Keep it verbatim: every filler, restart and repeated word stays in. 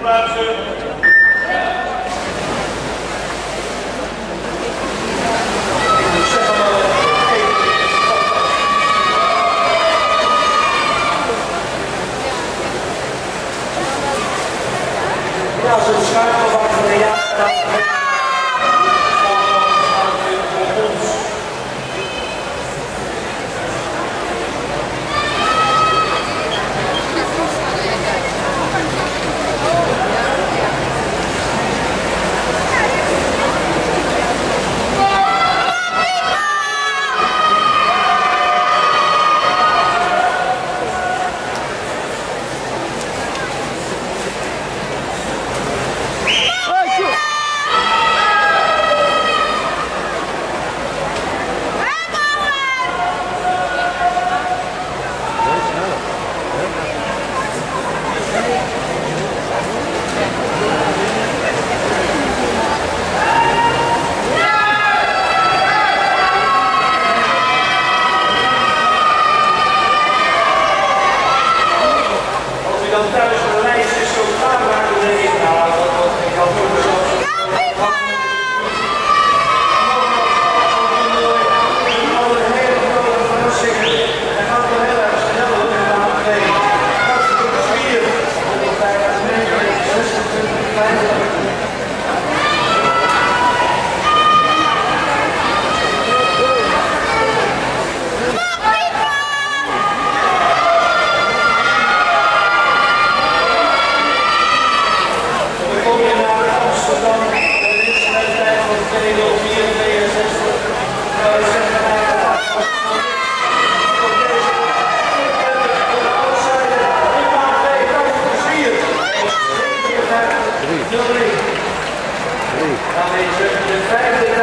plaatsen. Ja, zo'n schuifel van de jaren. Dan thuis de lijst is zo klaar maken, denk ik, nou, dat wordt ik had ook zo. Hij gaat wel heel erg snel in de baan twee. Dat is de vier. Dan is de vijfde